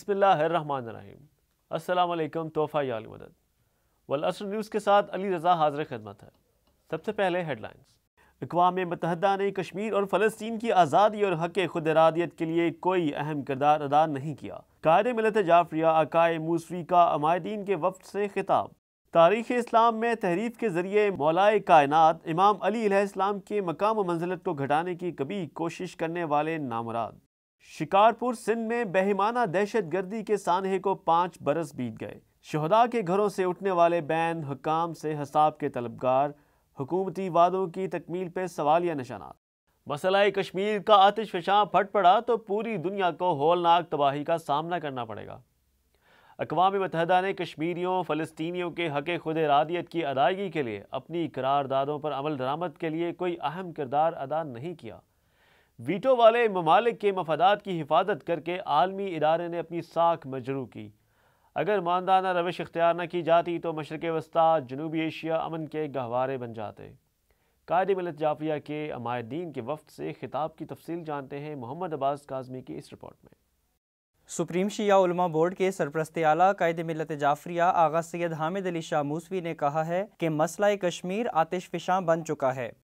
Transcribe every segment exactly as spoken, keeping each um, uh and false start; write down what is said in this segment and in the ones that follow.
بسم اللہ الرحمن الرحیم۔ السلام علیکم، تحفہ یا علی مدد۔ والعصر نیوز کے ساتھ علی رضا حاضر خدمت ہے۔ سب سے پہلے ہیڈ لائنز۔ اقوام متحدہ نے کشمیر اور فلسطین کی آزادی اور حق خود ارادیت کے لیے کوئی اہم کردار ادا نہیں کیا۔ قائد ملت جعفریہ آقائے موسوی کا عمائدین کے وفد سے خطاب۔ تاریخ اسلام میں تحریف کے ذریعے مولائے کائنات امام علی علیہ السلام کے مقام و منزلت کو گھٹانے کی کبھی کوشش کرنے والے نامراد۔ شکارپور سندھ میں بہیمانہ دہشت گردی کے سانحے کو پانچ برس بیت گئے۔ شہداء کے گھروں سے اٹھنے والے بین حکام سے حساب کے طلبگار، حکومتی وعدوں کی تکمیل پہ سوالیہ نشانات۔ مسئلہ کشمیر کا آتش فشاں پھٹ پڑا تو پوری دنیا کو ہولناک تباہی کا سامنا کرنا پڑے گا۔ اقوام متحدہ نے کشمیریوں فلسطینیوں کے حق خود ارادیت کی ادائیگی کے لیے اپنی قراردادوں پر عمل درآمد کے لیے کوئی اہم کردار ادا نہیں کیا۔ ویٹو والے ممالک کے مفادات کی حفاظت کر کے عالمی ادارے نے اپنی ساکھ مجروح کی۔ اگر ماندانہ روش اختیار نہ کی جاتی تو مشرق وسطیٰ جنوبی ایشیا امن کے گہوارے بن جاتے۔ قائد ملت جعفریہ کے عمائدین کے وفد سے خطاب کی تفصیل جانتے ہیں محمد عباس کاظمی کی اس رپورٹ میں۔ سپریم شیعہ علماء بورڈ کے سرپرست اعلیٰ قائد ملت جعفریہ آغا سید حامد علی شاہ موسوی نے کہا ہے کہ مسئلہ کشمیر آتش فشاں بن چکا ہے۔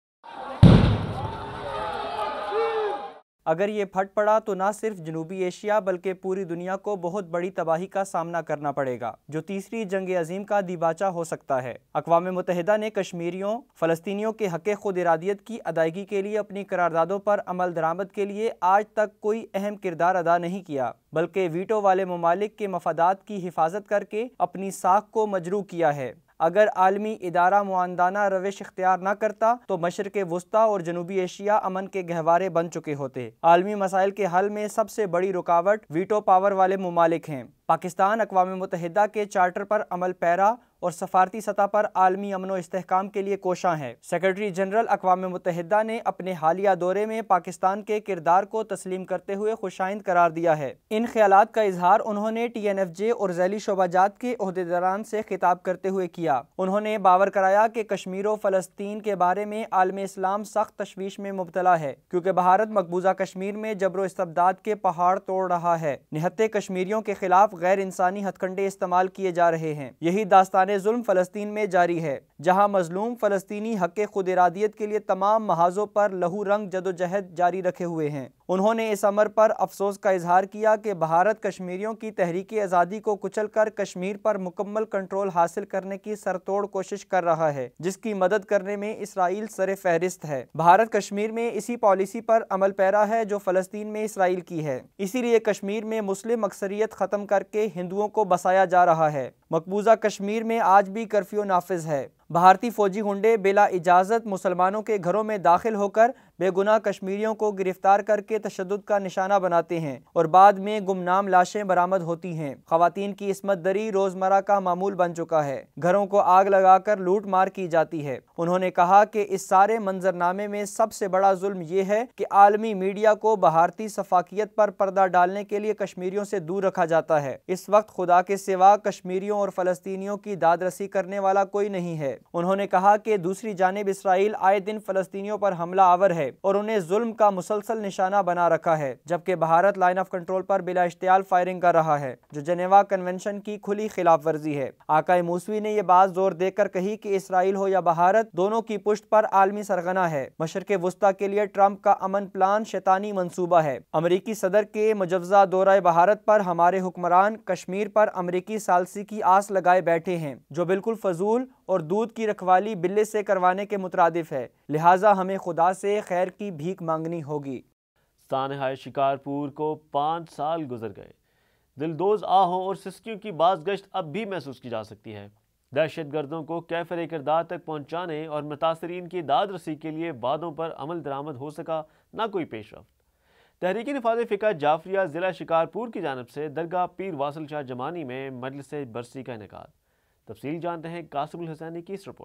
اگر یہ پھٹ پڑا تو نہ صرف جنوبی ایشیا بلکہ پوری دنیا کو بہت بڑی تباہی کا سامنا کرنا پڑے گا، جو تیسری جنگ عظیم کا دیباچہ ہو سکتا ہے۔ اقوام متحدہ نے کشمیریوں فلسطینیوں کے حق خود ارادیت کی ادائیگی کے لیے اپنی قراردادوں پر عمل درآمد کے لیے آج تک کوئی اہم کردار ادا نہیں کیا، بلکہ ویٹو والے ممالک کے مفادات کی حفاظت کر کے اپنی ساکھ کو مجروح کیا ہے۔ اگر عالمی ادارہ معاندانہ روش اختیار نہ کرتا تو مشرق وسطیٰ اور جنوبی ایشیا امن کے گہوارے بن چکے ہوتے۔ عالمی مسائل کے حل میں سب سے بڑی رکاوٹ ویٹو پاور والے ممالک ہیں۔ پاکستان اقوام متحدہ کے چارٹر پر عمل پیرا اور سفارتی سطح پر عالمی امن و استحکام کے لیے کوشاں ہے۔ سیکرٹری جنرل اقوام متحدہ نے اپنے حالیہ دورے میں پاکستان کے کردار کو تسلیم کرتے ہوئے خوشائند قرار دیا ہے۔ ان خیالات کا اظہار انہوں نے ٹی این ایف جے اور ذیلی شعبہ جات کے عہدیداران سے خطاب کرتے ہوئے کیا۔ انہوں نے باور کرایا کہ کشمیر و فلسطین کے بارے میں عالم اسلام سخت تشویش میں مبتلا ہے، کیونکہ بھارت مقبوضہ کشمیر میں جبر و استبداد کے پہاڑ توڑ رہا ہے۔ نہتے کشمیریوں کے خلاف غیر انسانی ہتھ کنڈے استعمال کیے جا رہے ہیں۔ یہی داستان ظلم فلسطین میں جاری ہے، جہاں مظلوم فلسطینی حق خود ارادیت کے لیے تمام محاذوں پر لہو رنگ جدوجہد جاری رکھے ہوئے ہیں۔ انہوں نے اس امر پر افسوس کا اظہار کیا کہ بھارت کشمیریوں کی تحریک آزادی کو کچل کر کشمیر پر مکمل کنٹرول حاصل کرنے کی سرتوڑ کوشش کر رہا ہے، جس کی مدد کرنے میں اسرائیل سر فہرست ہے۔ بھارت کشمیر میں اسی پالیسی پر عمل پیرا ہے جو فلسطین میں اسرائیل کی ہے، اسی لیے کشمیر میں مسلم اکثریت ختم کر کے ہندوؤں کو بسایا جا رہا ہے۔ مقبوضہ کشمیر میں آج بھی کرفیو نافذ ہے۔ بھارتی فوجی گنڈے بلا اجازت مسلمانوں کے گھروں میں داخل ہو کر بے گناہ کشمیریوں کو گرفتار کر کے تشدد کا نشانہ بناتے ہیں اور بعد میں گمنام لاشیں برآمد ہوتی ہیں۔ خواتین کی عصمت دری روزمرہ کا معمول بن چکا ہے۔ گھروں کو آگ لگا کر لوٹ مار کی جاتی ہے۔ انہوں نے کہا کہ اس سارے منظرنامے میں سب سے بڑا ظلم یہ ہے کہ عالمی میڈیا کو بھارتی سفاکیت پر پردہ ڈالنے کے لیے کشمیریوں سے دور رکھا جاتا ہے۔ اس وقت خدا کے سوا کشمیریوں اور فلسطینیوں کی داد رسی کرنے والا کوئی نہیں ہے۔ انہوں نے کہا کہ دوسری جانب اسرائیل آئے دن فلسطینیوں پر حملہ آور ہے اور انہیں ظلم کا مسلسل نشانہ بنا رکھا ہے، جبکہ بھارت لائن آف کنٹرول پر بلا اشتعال فائرنگ کر رہا ہے، جو جنیوا کنونشن کی کھلی خلاف ورزی ہے۔ آقائے موسوی نے یہ بات زور دے کر کہی کہ اسرائیل ہو یا بھارت، دونوں کی پشت پر عالمی سرغنہ ہے۔ مشرق وسطیٰ کے لیے ٹرمپ کا امن پلان شیطانی منصوبہ ہے۔ امریکی صدر کے مجوزہ دورہ بھارت پر ہمارے حکمران کشمیر پر امریکی ثالثی کی آس لگائے بیٹھے ہیں، جو بالکل فضول اور دودھ کی رکھوالی بلے سے کروانے کے مترادف ہے، لہٰذا ہمیں خدا سے خیر کی بھیک مانگنی ہوگی۔ سانحہ شکارپور کو پانچ سال گزر گئے۔ دلدوز آہوں اور سسکیوں کی باز گشت اب بھی محسوس کی جا سکتی ہے۔ دہشت گردوں کو کیفر کردار تک پہنچانے اور متاثرین کی داد رسی کے لیے وعدوں پر عمل درآمد ہو سکا نہ کوئی پیش رفت۔ تحریک نفاذ فقہ جعفریہ ضلع شکارپور کی جانب سے درگاہ پیر واصل شاہ جمانی میں مجلس برسی کا انعقاد۔ تفصیل جانتے ہیں قاسم الحسینی کی اس رپورٹ میں۔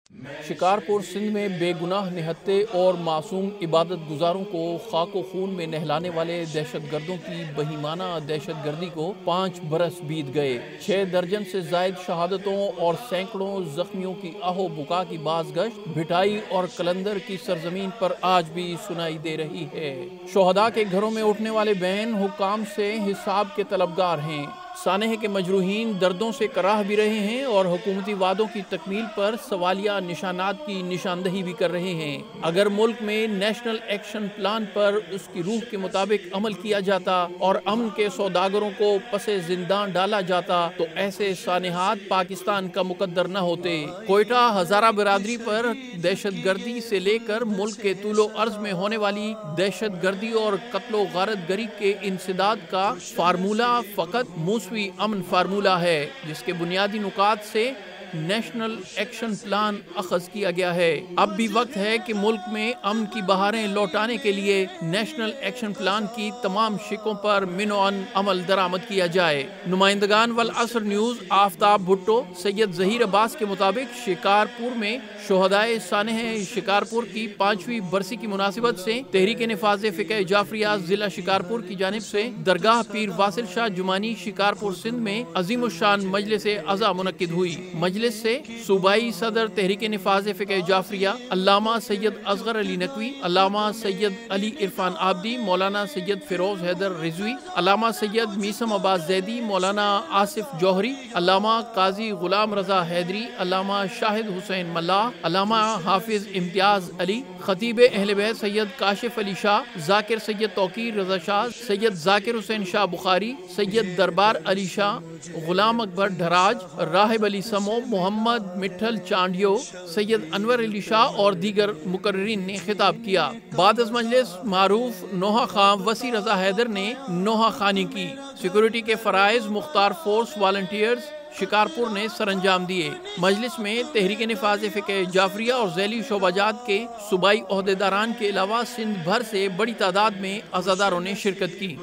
شکارپور سندھ میں بے گناہ نہتے اور معصوم عبادت گزاروں کو خاک و خون میں نہلانے والے دہشت گردوں کی بہیمانہ دہشت گردی کو پانچ برس بیت گئے. چھ درجن سے زائد شہادتوں اور سینکڑوں زخمیوں کی آہو بکا کی بازگشت بھٹائی اور کلندر کی سرزمین پر آج بھی سنائی دے رہی ہے. شہداء کے گھروں میں اٹھنے والے بین حکام سے حساب کے طلبگار ہیں. سانحے کے مجروحین دردوں سے کراہ بھی رہے ہیں اور حکومتی وعدوں کی تکمیل پر سوالیہ نشانات کی نشاندہی بھی کر رہے ہیں. اگر ملک میں نیشنل ایکشن پلان پر اس کی روح کے مطابق عمل کیا جاتا اور امن کے سوداگروں کو پس زندان ڈالا جاتا تو ایسے سانحات پاکستان کا مقدر نہ ہوتے. کوئٹہ ہزارہ برادری پر دہشت گردی سے لے کر ملک کے طول و عرض میں ہونے والی دہشت گردی اور قتل و غارت گری کے انسداد کا فارمولہ فقط موسوی امن فارمولہ ہے جس کے بنیادی نکات سے نیشنل ایکشن پلان اخذ کیا گیا ہے. اب بھی وقت ہے کہ ملک میں امن کی بہاریں لوٹانے کے لیے نیشنل ایکشن پلان کی تمام شقوں پر منوعن عمل درآمد کیا جائے. نمائندگان والعصر نیوز آفتاب بھٹو سید ظہیر عباس کے مطابق شکارپور میں شہدائے سانحہ شکارپور کی پانچویں برسی کی مناسبت سے تحریک نفاذ فقہ جعفریہ ضلع شکارپور کی جانب سے درگاہ پیر واصل شاہ جمانی شکارپور سندھ میں عظیم الشان مجلس عزا منعقد ہوئی. مجلس سے صوبائی صدر تحریک نفاذ فقہ جعفریہ علامہ سید اصغر علی نقوی، علامہ سید علی عرفان آبدی، مولانا سید فیروز حیدر رضوی، علامہ سید میثم عباس زیدی، مولانا آصف جوہری، علامہ قاضی غلام رضا حیدری، علامہ شاہد حسین ملاح، علامہ حافظ امتیاز علی، خطیب اہل بیت سید کاشف علی شاہ، ذاکر سید توقیر رضا شاہ، سید ذاکر حسین شاہ بخاری، سید دربار علی شاہ، غلام اکبر ڈھراج، راہب علی سمو، محمد مٹھل چانڈیو، سید انور علی شاہ اور دیگر مقررین نے خطاب کیا. بعد از مجلس معروف نوحہ خان وسیع رضا حیدر نے نوحہ خانی کی. سیکورٹی کے فرائض مختار فورس والنٹیئرز شکارپور نے سر انجام دیے. مجلس میں تحریک نفاذ فقہ جعفریہ اور ذیلی شعبہ جات کے صوبائی عہدیداران کے علاوہ سندھ بھر سے بڑی تعداد میں عزاداروں نے شرکت کی.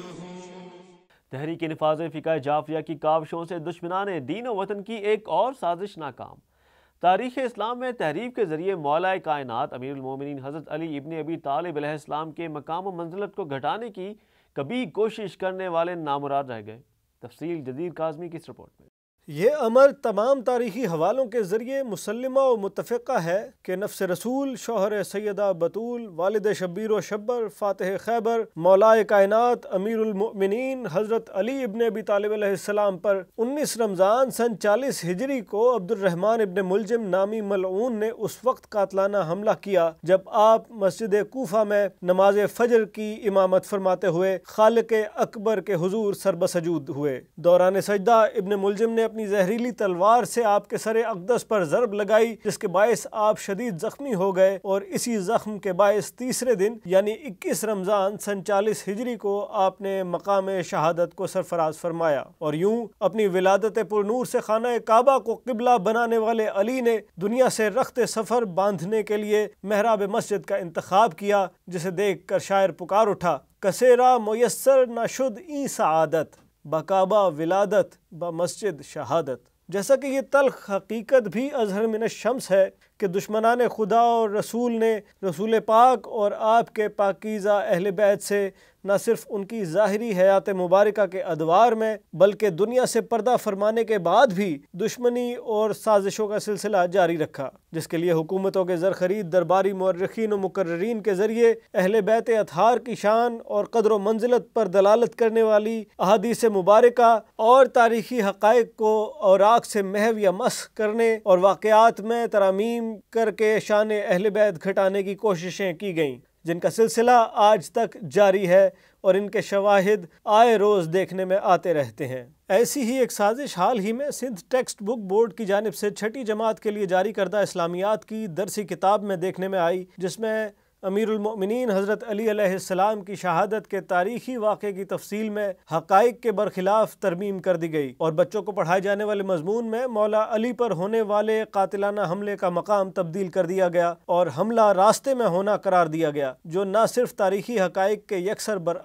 تحریک نفاذ فقہ جعفریہ کی کاوشوں سے دشمنان دین و وطن کی ایک اور سازش ناکام. تاریخ اسلام میں تحریف کے ذریعے مولا کائنات امیر المومنین حضرت علی ابن ابی طالب علیہ السلام کے مقام و منزلت کو گھٹانے کی کبھی کوشش کرنے والے نامراد رہ گئے. تفصیل جدید کاظمی کی اس رپورٹ میں. یہ امر تمام تاریخی حوالوں کے ذریعے مسلمہ و متفقہ ہے کہ نفس رسول، شوہر سیدہ بطول، والد شبیر و شبر، فاتح خیبر، مولائے کائنات امیر المؤمنین حضرت علی ابن ابی طالب علیہ السلام پر انیس رمضان سن چالیس ہجری کو عبد الرحمن ابن ملجم نامی ملعون نے اس وقت قاتلانہ حملہ کیا جب آپ مسجد کوفہ میں نماز فجر کی امامت فرماتے ہوئے خالق اکبر کے حضور سربسجود ہوئے. دوران سجدہ ابن ملجم نے اپنی زہریلی تلوار سے آپ کے سر اقدس پر ضرب لگائی جس کے باعث آپ شدید زخمی ہو گئے اور اسی زخم کے باعث تیسرے دن یعنی اکیس رمضان سن چالیس ہجری کو آپ نے مقام شہادت کو سرفراز فرمایا. اور یوں اپنی ولادت پر نور سے خانہ کعبہ کو قبلہ بنانے والے علی نے دنیا سے رخت سفر باندھنے کے لیے محراب مسجد کا انتخاب کیا جسے دیکھ کر شاعر پکار اٹھا: کسیرا میسر نہ شد این سعادت، بکعبہ ولادت بمسجد شہادت. جیسا کہ یہ تلخ حقیقت بھی اظہر من الشمس ہے کہ دشمنان خدا اور رسول نے رسول پاک اور آپ کے پاکیزہ اہل بیت سے نہ صرف ان کی ظاہری حیات مبارکہ کے ادوار میں بلکہ دنیا سے پردہ فرمانے کے بعد بھی دشمنی اور سازشوں کا سلسلہ جاری رکھا، جس کے لیے حکومتوں کے زرخرید درباری مورخین و مقررین کے ذریعے اہل بیت اطہار کی شان اور قدر و منزلت پر دلالت کرنے والی احادیث مبارکہ اور تاریخی حقائق کو اوراق سے محو یا مسخ کرنے اور واقعات میں ترامیم کر کے شان اہل بیت گھٹانے کی کوششیں کی گئیں، جن کا سلسلہ آج تک جاری ہے اور ان کے شواہد آئے روز دیکھنے میں آتے رہتے ہیں. ایسی ہی ایک سازش حال ہی میں سندھ ٹیکسٹ بک بورڈ کی جانب سے چھٹی جماعت کے لیے جاری کردہ اسلامیات کی درسی کتاب میں دیکھنے میں آئی، جس میں امیر المؤمنین حضرت علی علیہ السلام کی شہادت کے تاریخی واقعے کی تفصیل میں حقائق کے برخلاف ترمیم کر دی گئی اور بچوں کو پڑھائے جانے والے مضمون میں مولا علی پر ہونے والے قاتلانہ حملے کا مقام تبدیل کر دیا گیا اور حملہ راستے میں ہونا قرار دیا گیا، جو نہ صرف تاریخی حقائق کے یکسر برعکس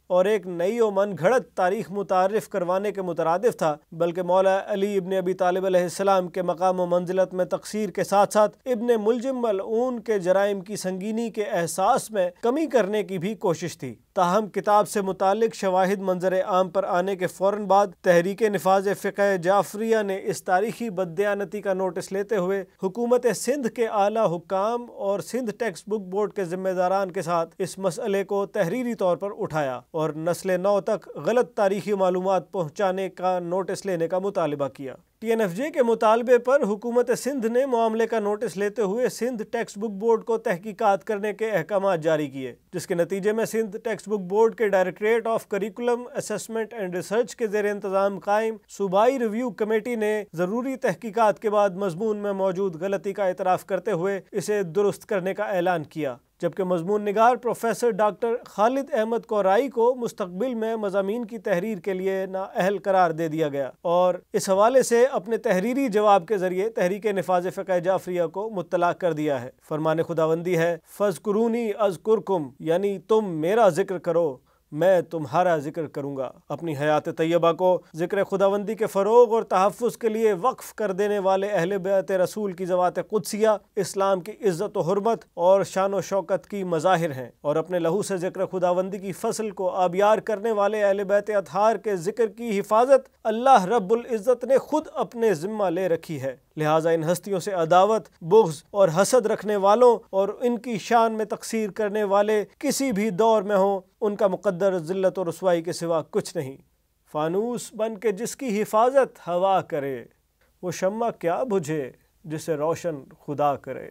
اور ایک نئی و من گھڑت تاریخ متعارف کروانے کے مترادف تھا، بلکہ مولا علی ابن ابی طالب علیہ السلام کے مقام و منزلت میں تقصیر کے ساتھ ساتھ ابن ملجم ملعون کے جرائم کی سنگینی کے احساس میں کمی کرنے کی بھی کوشش تھی۔ تاہم کتاب سے متعلق شواہد منظر عام پر آنے کے فوراً بعد تحریک نفاذ فقہ جعفریہ نے اس تاریخی بددیانتی کا نوٹس لیتے ہوئے حکومت سندھ کے اعلیٰ حکام اور سندھ ٹیکسٹ بک بورڈ کے ذمہ داران کے ساتھ اس مسئلے کو تحریری طور پر اٹھایا اور نسل نو تک غلط تاریخی معلومات پہنچانے کا نوٹس لینے کا مطالبہ کیا۔ ٹی این ایف جے کے مطالبے پر حکومت سندھ نے معاملے کا نوٹس لیتے ہوئے سندھ ٹیکسٹ بک بورڈ کو تحقیقات کرنے کے احکامات جاری کیے، جس کے نتیجے میں سندھ ٹیکسٹ بک بورڈ کے directorate of curriculum assessment and research کے زیر انتظام قائم صوبائی ریویو کمیٹی نے ضروری تحقیقات کے بعد مضمون میں موجود غلطی کا اعتراف کرتے ہوئے اسے درست کرنے کا اعلان کیا، جبکہ مضمون نگار پروفیسر ڈاکٹر خالد احمد کورائی کو مستقبل میں مضامین کی تحریر کے لیے نااہل قرار دے دیا گیا اور اس حوالے سے اپنے تحریری جواب کے ذریعے تحریک نفاذ فقہ جعفریہ کو مطلع کر دیا ہے۔ فرمان خداوندی ہے فَاذْكُرُونِي أَذْكُرْكُمْ، یعنی تم میرا ذکر کرو میں تمہارا ذکر کروں گا۔ اپنی حیات طیبہ کو ذکر خداوندی کے فروغ اور تحفظ کے لیے وقف کر دینے والے اہل بیت رسول کی ذوات قدسیہ اسلام کی عزت و حرمت اور شان و شوکت کی مظاہر ہیں، اور اپنے لہو سے ذکر خداوندی کی فصل کو آبیار کرنے والے اہل بیت اطہار کے ذکر کی حفاظت اللہ رب العزت نے خود اپنے ذمہ لے رکھی ہے۔ لہٰذا ان ہستیوں سے عداوت، بغض اور حسد رکھنے والوں اور ان کی شان میں تقصیر کرنے والے کسی بھی دور میں ہوں، ان کا مقدر ذلت و رسوائی کے سوا کچھ نہیں۔ فانوس بن کے جس کی حفاظت ہوا کرے، وہ شمع کیا بجھے جسے روشن خدا کرے۔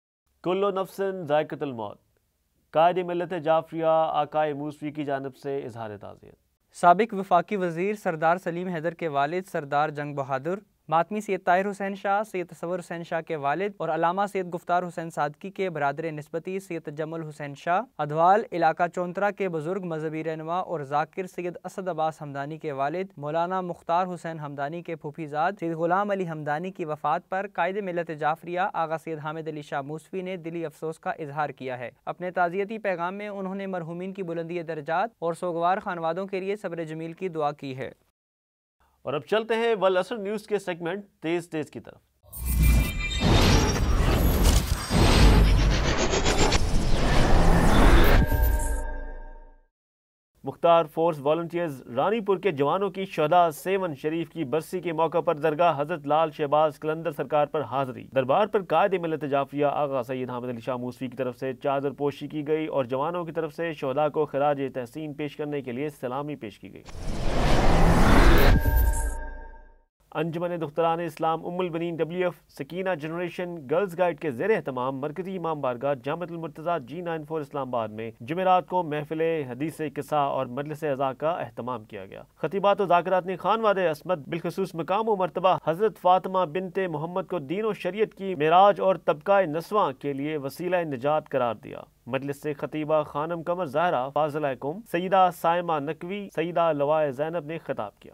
کل نفس ذائقۃ الموت، قائد ملت جعفریہ آقائے موسوی کی جانب سے اظہار تعزیت۔ سابق وفاقی وزیر سردار سلیم حیدر کے والد سردار جنگ بہادر، ماتمی سید طاہر حسین شاہ، سید تصور حسین شاہ کے والد اور علامہ سید گفتار حسین صادقی کے برادر نسبتی سید تجمل حسین شاہ، ادوال علاقہ چونترا کے بزرگ مذہبی رہنما اور ذاکر سید اسد عباس حمدانی کے والد مولانا مختار حسین حمدانی کے پھوپھیزاد سید غلام علی حمدانی کی وفات پر قائد ملت جعفریہ آغا سید حامد علی شاہ موسوی نے دلی افسوس کا اظہار کیا ہے۔ اپنے تعزیتی پیغام میں انہوں نے مرحومین کی بلندی درجات اور سوگوار خانوادوں کے لیے صبر جمیل کی دعا کی ہے۔ اور اب چلتے ہیں والعصر نیوز کے سیگمنٹ تیز تیز کی طرف۔ مختار فورس والنٹیئرز رانی پور کے جوانوں کی شہداء سیون شریف کی برسی کے موقع پر درگاہ حضرت لال شہباز قلندر سرکار پر حاضری۔ دربار پر قائد ملت جعفریہ آغا سید حامد علی شاہ موسوی کی طرف سے چادر پوشی کی گئی اور جوانوں کی طرف سے شہداء کو خراج تحسین پیش کرنے کے لیے سلامی پیش کی گئی۔ انجمن Dukhtaran Islam Ummul Baneen W F Sakina generation girls guide کے زیر اہتمام مرکزی امام بارگاہ جامعۃ المرتضیٰ جی نائن فور اسلام آباد میں جمعرات کو محفل حدیث قصہ اور مجلس عزا کا اہتمام کیا گیا۔ خطیبات و ذاکرات نے خانواد عصمت بالخصوص مقام و مرتبہ حضرت فاطمہ بنت محمد کو دین و شریعت کی معراج اور طبقہ نسواں کے لیے وسیلہ نجات قرار دیا۔ مجلس سے خطیبہ خانم قمر زہرا فاضلہ قوم سیدہ سائمہ نقوی سیدہ لوائے زینب نے خطاب کیا۔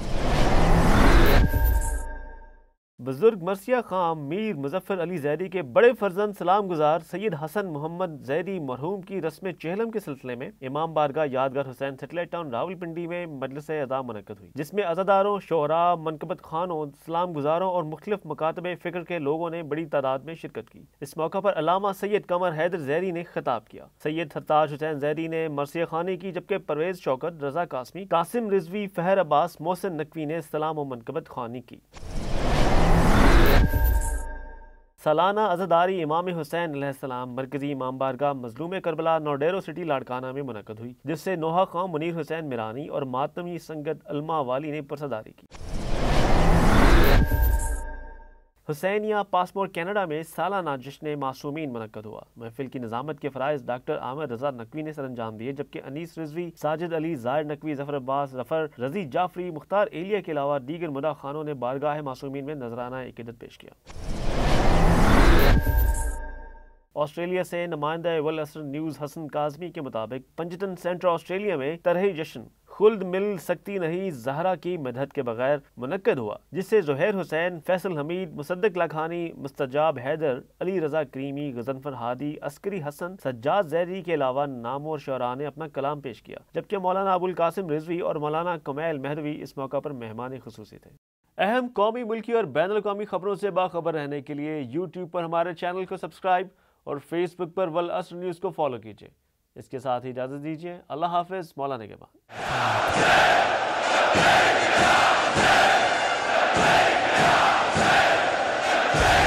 بزرگ مرثیہ خام میر مظفر علی زیدی کے بڑے فرزند سلام گزار سید حسن محمد زیدی مرحوم کی رسم چہلم کے سلسلے میں امام بارگاہ یادگار حسین سیٹلائٹ ٹاؤن راولپنڈی میں مجلس عزا منعقد ہوئی، جس میں عزاداروں، شعراء، منقبت خانوں، سلام گزاروں اور مختلف مکاتب فکر کے لوگوں نے بڑی تعداد میں شرکت کی۔ اس موقع پر علامہ سید قمر حیدر زیدی نے خطاب کیا۔ سید سرتاج حسین زیدی نے مرثیہ خوانی کی، جبکہ پرویز شوکت، رضا قاسمی، قاسم رضوی، فہر عباس، محسن نقوی نے سلام و منقبت خوانی کی۔ سالانہ عزاداری امام حسین علیہ السلام مرکزی امام بارگاہ مظلوم کربلا نوڈیرو سٹی لاڑکانہ میں منعقد ہوئی، جس سے نوحہ خان منیر حسین میرانی اور ماتمی سنگت علما والی نے پرصداری کی۔ حسینیہ پاسپورٹ کینیڈا میں سالانہ جشن معصومین منعقد ہوا۔ محفل کی نظامت کے فرائض ڈاکٹر عامر رضا نقوی نے سر انجام دیے، جبکہ انیس رضوی، ساجد علی، زائر نقوی، ظفر عباس، ظفر رضی جعفری، مختار ایلیا کے علاوہ دیگر مدعا خانوں نے بارگاہ معصومین میں نذرانہ عقیدت پیش کیا۔ آسٹریلیا سے نمائندہ والعصر نیوز حسن کاظمی کے مطابق پنجتن سینٹر آسٹریلیا میں طرح جشن خلد مل سکتی نہیں زہرا کی مدحت کے بغیر منعقد ہوا، جس سے زہیر حسین، فیصل حمید، مصدق لاکھانی، مستجاب حیدر، علی رضا کریمی، غضنفر ہادی، عسکری حسن، سجاد زیدی کے علاوہ نامور شعراء نے اپنا کلام پیش کیا، جبکہ مولانا ابو القاسم رضوی اور مولانا کمیل مہدوی اس موقع پر مہمان خصوصی تھے۔ اہم قومی، ملکی اور بین الاقوامی خبروں سے باخبر رہنے کے لیے یوٹیوب پر ہمارے چینل کو سبسکرائب اور فیس بک پر والعصر نیوز کو فالو کیجیے۔ اس کے ساتھ ہی اجازت دیجیے۔ اللہ حافظ، مولانا کے بعد۔